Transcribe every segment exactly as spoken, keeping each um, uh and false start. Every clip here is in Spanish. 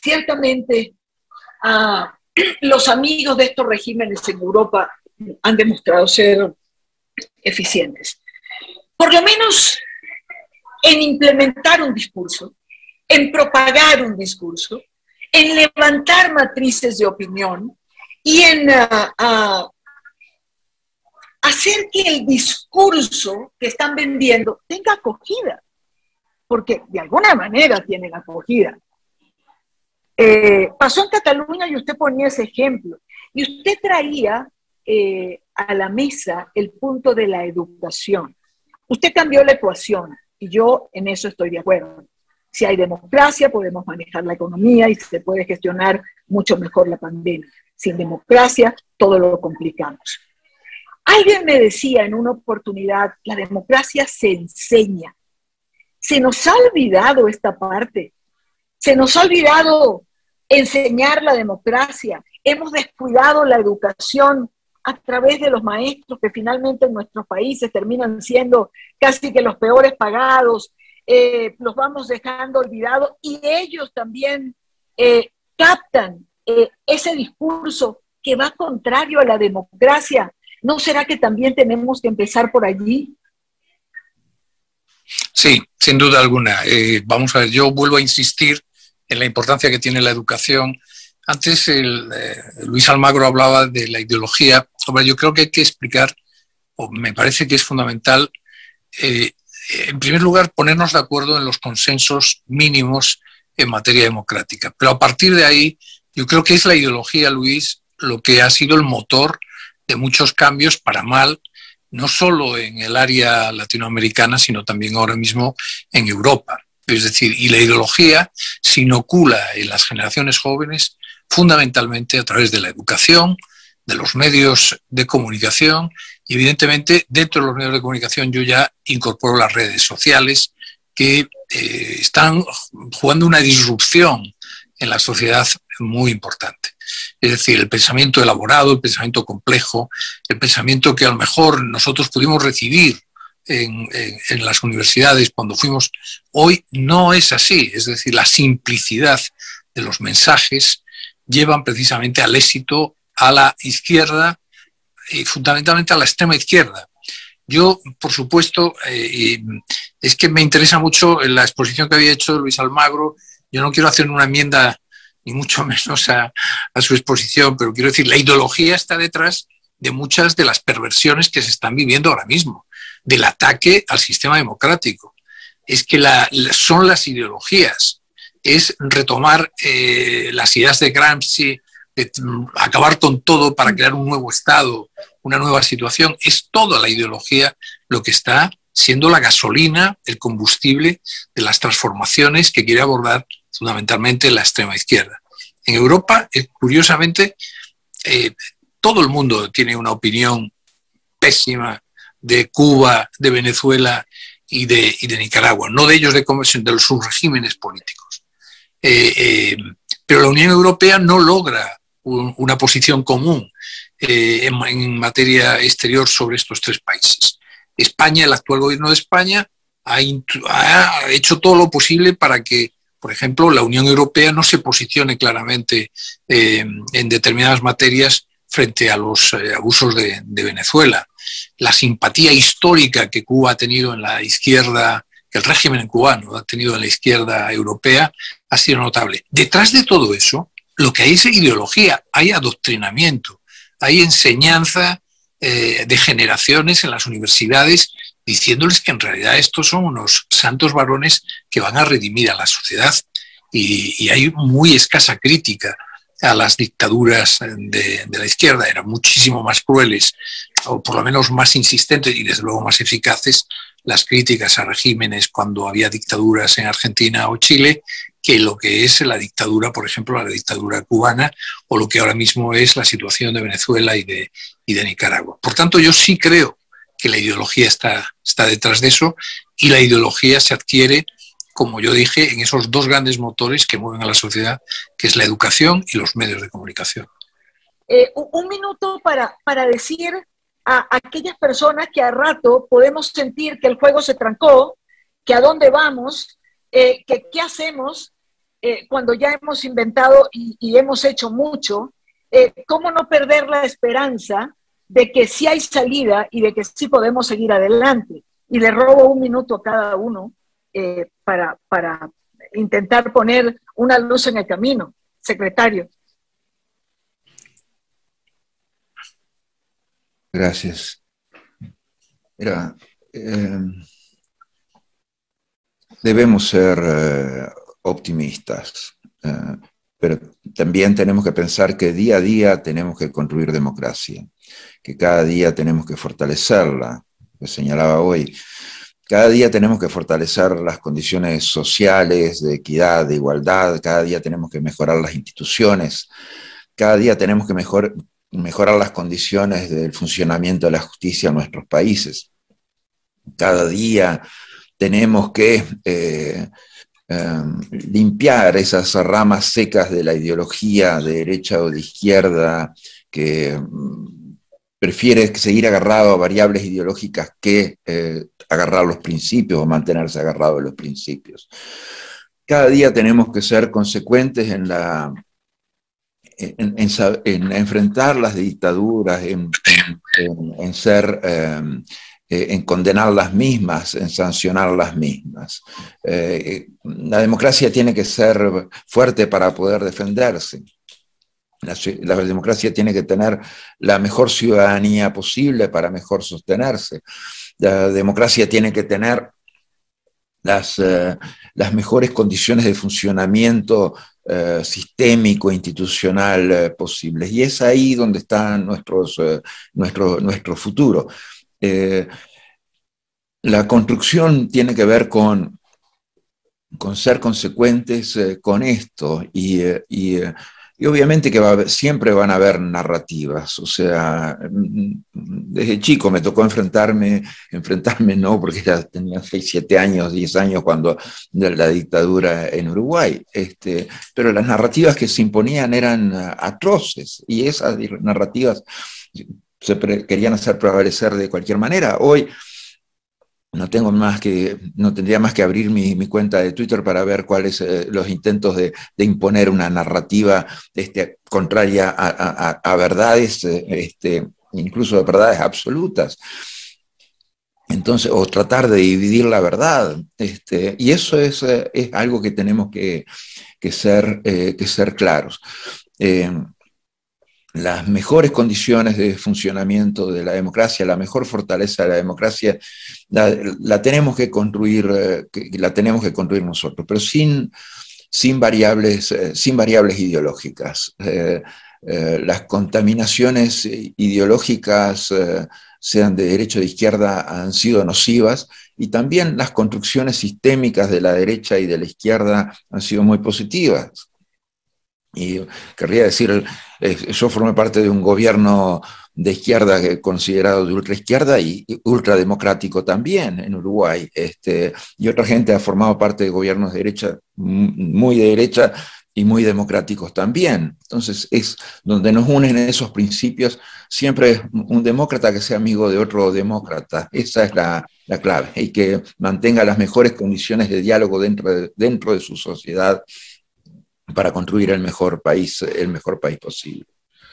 ciertamente uh, los amigos de estos regímenes en Europa han demostrado ser eficientes. Por lo menos en implementar un discurso, en propagar un discurso, en levantar matrices de opinión y en uh, uh, hacer que el discurso que están vendiendo tenga acogida, porque de alguna manera tienen acogida. Eh, pasó en Cataluña y usted ponía ese ejemplo, y usted traía eh, a la mesa el punto de la educación. Usted cambió la ecuación, y yo en eso estoy de acuerdo. Si hay democracia, podemos manejar la economía y se puede gestionar mucho mejor la pandemia. Sin democracia, todo lo complicamos. Alguien me decía en una oportunidad, la democracia se enseña. Se nos ha olvidado esta parte. Se nos ha olvidado enseñar la democracia. Hemos descuidado la educación a través de los maestros que finalmente en nuestros países terminan siendo casi que los peores pagados. Eh, los vamos dejando olvidados y ellos también eh, captan eh, ese discurso que va contrario a la democracia. ¿No será que también tenemos que empezar por allí? Sí, sin duda alguna. Eh, vamos a ver, yo vuelvo a insistir en la importancia que tiene la educación. Antes el, eh, Luis Almagro hablaba de la ideología. Hombre, yo creo que hay que explicar, o me parece que es fundamental, eh, en primer lugar, ponernos de acuerdo en los consensos mínimos en materia democrática. Pero a partir de ahí, yo creo que es la ideología, Luis, lo que ha sido el motor de muchos cambios para mal, no solo en el área latinoamericana, sino también ahora mismo en Europa. Es decir, y la ideología se inocula en las generaciones jóvenes fundamentalmente a través de la educación, de los medios de comunicación y evidentemente dentro de los medios de comunicación yo ya incorporo las redes sociales que eh, están jugando una disrupción en la sociedad muy importante. Es decir, el pensamiento elaborado, el pensamiento complejo, el pensamiento que a lo mejor nosotros pudimos recibir en, en, en las universidades cuando fuimos, hoy no es así. Es decir, la simplicidad de los mensajes llevan precisamente al éxito a la izquierda y fundamentalmente a la extrema izquierda. Yo, por supuesto, eh, es que me interesa mucho la exposición que había hecho Luis Almagro. Yo no quiero hacer una enmienda ni mucho menos a, a su exposición, pero quiero decir, la ideología está detrás de muchas de las perversiones que se están viviendo ahora mismo, del ataque al sistema democrático. Es que la, son las ideologías, es retomar eh, las ideas de Gramsci, de acabar con todo para crear un nuevo Estado, una nueva situación. Es toda la ideología lo que está siendo la gasolina, el combustible de las transformaciones que quiere abordar fundamentalmente la extrema izquierda. En Europa, eh, curiosamente, eh, todo el mundo tiene una opinión pésima de Cuba, de Venezuela y de, y de Nicaragua, no de ellos, de, de los subregímenes políticos. Eh, eh, pero la Unión Europea no logra un, una posición común eh, en, en materia exterior sobre estos tres países. España, el actual gobierno de España, ha, ha hecho todo lo posible para que, por ejemplo, la Unión Europea no se posicione claramente eh, en determinadas materias frente a los eh, abusos de, de Venezuela. La simpatía histórica que Cuba ha tenido en la izquierda, que el régimen cubano ha tenido en la izquierda europea, ha sido notable. Detrás de todo eso, lo que hay es ideología, hay adoctrinamiento, hay enseñanza eh, de generaciones en las universidades diciéndoles que en realidad estos son unos santos varones que van a redimir a la sociedad y, y hay muy escasa crítica a las dictaduras de, de la izquierda. Eran muchísimo más crueles o por lo menos más insistentes y desde luego más eficaces las críticas a regímenes cuando había dictaduras en Argentina o Chile que lo que es la dictadura, por ejemplo, la dictadura cubana o lo que ahora mismo es la situación de Venezuela y de, y de Nicaragua. Por tanto, yo sí creo que la ideología está, está detrás de eso y la ideología se adquiere, como yo dije, en esos dos grandes motores que mueven a la sociedad, que es la educación y los medios de comunicación. Eh, un minuto para, para decir a aquellas personas que a rato podemos sentir que el juego se trancó, que a dónde vamos, eh, que qué hacemos, eh, cuando ya hemos inventado y, y hemos hecho mucho, eh, ¿cómo no perder la esperanza de que sí hay salida y de que sí podemos seguir adelante? Y le robo un minuto a cada uno eh, para, para intentar poner una luz en el camino. Secretario. Gracias. Mira, eh, debemos ser eh, optimistas, eh, pero también tenemos que pensar que día a día tenemos que construir democracia, que cada día tenemos que fortalecerla, lo señalaba hoy. Cada día tenemos que fortalecer las condiciones sociales, de equidad, de igualdad, cada día tenemos que mejorar las instituciones, cada día tenemos que mejor, mejorar las condiciones del funcionamiento de la justicia en nuestros países. Cada día tenemos que eh, eh, limpiar esas ramas secas de la ideología de derecha o de izquierda que mm, prefiere seguir agarrado a variables ideológicas que eh, agarrar los principios o mantenerse agarrado a los principios. Cada día tenemos que ser consecuentes en la... En, en, en enfrentar las dictaduras, en, en, en ser, eh, en condenar las mismas, en sancionar las mismas. Eh, la democracia tiene que ser fuerte para poder defenderse. La, la democracia tiene que tener la mejor ciudadanía posible para mejor sostenerse. La democracia tiene que tener las, eh, las mejores condiciones de funcionamiento eh, sistémico, institucional eh, posibles. Y es ahí donde está nuestros, eh, nuestro, nuestro futuro. Eh, la construcción tiene que ver con, con ser consecuentes eh, con esto y, eh, y eh, Y obviamente que va a haber, siempre van a haber narrativas, o sea, desde chico me tocó enfrentarme, enfrentarme no, porque ya tenía seis, siete años, diez años cuando de la dictadura en Uruguay, este, pero las narrativas que se imponían eran atroces y esas narrativas se querían hacer prevalecer de cualquier manera. Hoy No tengo más que, no tendría más que abrir mi, mi cuenta de Twitter para ver cuáles eh, los intentos de, de imponer una narrativa este, contraria a, a, a verdades, este, incluso a verdades absolutas. Entonces, o tratar de dividir la verdad. Este, y eso es, es algo que tenemos que, que, ser, eh, que ser claros. Eh, las mejores condiciones de funcionamiento de la democracia, la mejor fortaleza de la democracia, la, la tenemos que construir, eh, que, la tenemos que construir nosotros, pero sin, sin, variables, eh, sin variables ideológicas. Eh, eh, las contaminaciones ideológicas, eh, sean de derecha o de izquierda, han sido nocivas, y también las construcciones sistémicas de la derecha y de la izquierda han sido muy positivas. Y querría decir, yo formé parte de un gobierno de izquierda considerado de ultraizquierda y ultrademocrático también en Uruguay, este, y otra gente ha formado parte de gobiernos de derecha, muy de derecha y muy democráticos también. Entonces es donde nos unen esos principios, siempre un demócrata que sea amigo de otro demócrata, esa es la, la clave, y que mantenga las mejores condiciones de diálogo dentro de, dentro de su sociedad, para construir el mejor país, el mejor país posible.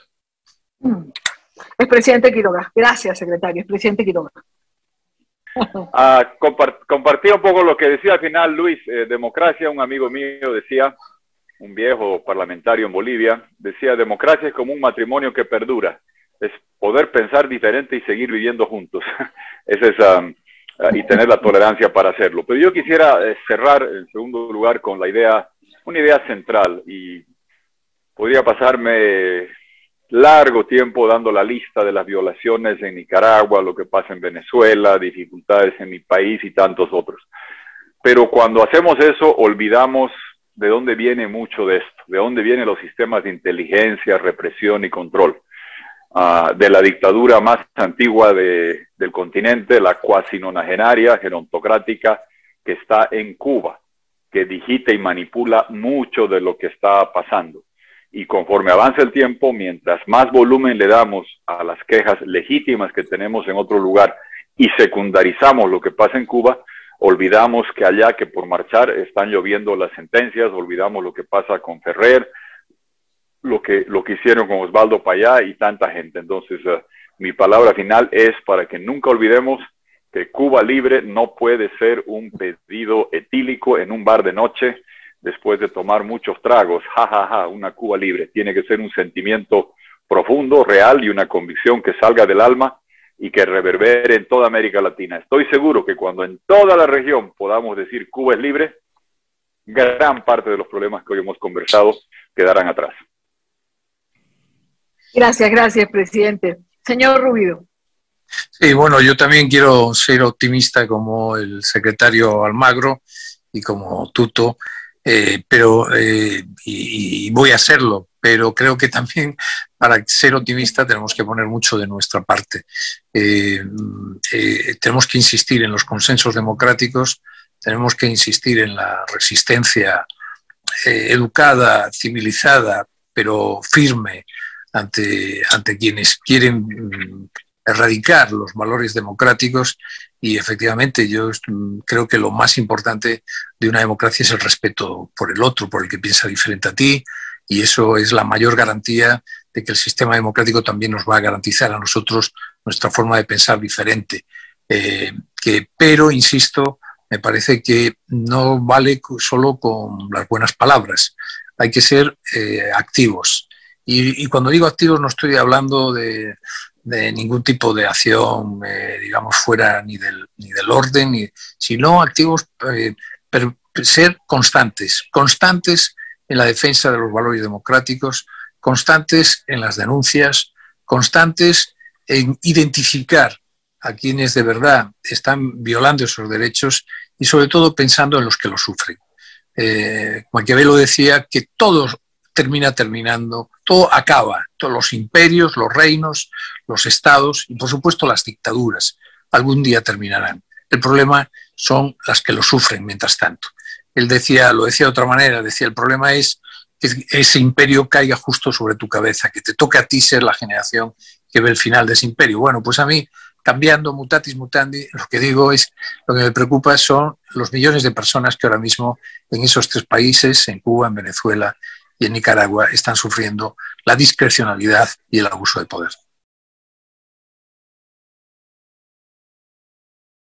Expresidente Quiroga. Gracias, secretario. Expresidente Quiroga. Uh, compart compartí un poco lo que decía al final Luis. Eh, democracia, un amigo mío decía, un viejo parlamentario en Bolivia, decía, democracia es como un matrimonio que perdura. Es poder pensar diferente y seguir viviendo juntos. Ese es, um, uh, y tener la tolerancia para hacerlo. Pero yo quisiera eh, cerrar, en segundo lugar, con la idea, una idea central, y podría pasarme largo tiempo dando la lista de las violaciones en Nicaragua, lo que pasa en Venezuela, dificultades en mi país y tantos otros. Pero cuando hacemos eso, olvidamos de dónde viene mucho de esto, de dónde vienen los sistemas de inteligencia, represión y control. Uh, de la dictadura más antigua de, del continente, la cuasi nonagenaria, gerontocrática, que está en Cuba, que digita y manipula mucho de lo que está pasando. Y conforme avanza el tiempo, mientras más volumen le damos a las quejas legítimas que tenemos en otro lugar y secundarizamos lo que pasa en Cuba, olvidamos que allá, que por marchar están lloviendo las sentencias, olvidamos lo que pasa con Ferrer, lo que, lo que hicieron con Osvaldo Payá y tanta gente. Entonces, uh, mi palabra final es para que nunca olvidemos que Cuba Libre no puede ser un pedido etílico en un bar de noche después de tomar muchos tragos. Ja, ja, ja, una Cuba Libre. Tiene que ser un sentimiento profundo, real y una convicción que salga del alma y que reverbere en toda América Latina. Estoy seguro que cuando en toda la región podamos decir Cuba es libre, gran parte de los problemas que hoy hemos conversado quedarán atrás. Gracias, gracias, presidente. Señor Rubido. Sí, bueno, yo también quiero ser optimista como el secretario Almagro y como Tuto, eh, pero eh, y, y voy a hacerlo. Pero creo que también para ser optimista tenemos que poner mucho de nuestra parte. Eh, eh, tenemos que insistir en los consensos democráticos, tenemos que insistir en la resistencia eh, educada, civilizada, pero firme ante, ante quienes quieren mm, erradicar los valores democráticos. Y efectivamente yo creo que lo más importante de una democracia es el respeto por el otro, por el que piensa diferente a ti, y eso es la mayor garantía de que el sistema democrático también nos va a garantizar a nosotros nuestra forma de pensar diferente. Eh, que, pero, insisto, me parece que no vale solo con las buenas palabras, hay que ser eh, activos. Y, y cuando digo activos no estoy hablando de, de ningún tipo de acción, eh, digamos, fuera ni del, ni del orden, ni, sino activos, eh, per, ser constantes, constantes en la defensa de los valores democráticos, constantes en las denuncias, constantes en identificar a quienes de verdad están violando esos derechos y sobre todo pensando en los que los sufren. Eh, Maquiavelo decía que todo termina terminando, todo acaba, todos los imperios, los reinos, los estados y por supuesto las dictaduras algún día terminarán. El problema son las que lo sufren mientras tanto. Él decía, lo decía de otra manera, decía el problema es que ese imperio caiga justo sobre tu cabeza, que te toque a ti ser la generación que ve el final de ese imperio. Bueno, pues a mí, cambiando mutatis mutandi, lo que digo es, lo que me preocupa son los millones de personas que ahora mismo en esos tres países, en Cuba, en Venezuela y en Nicaragua, están sufriendo la discrecionalidad y el abuso de poder.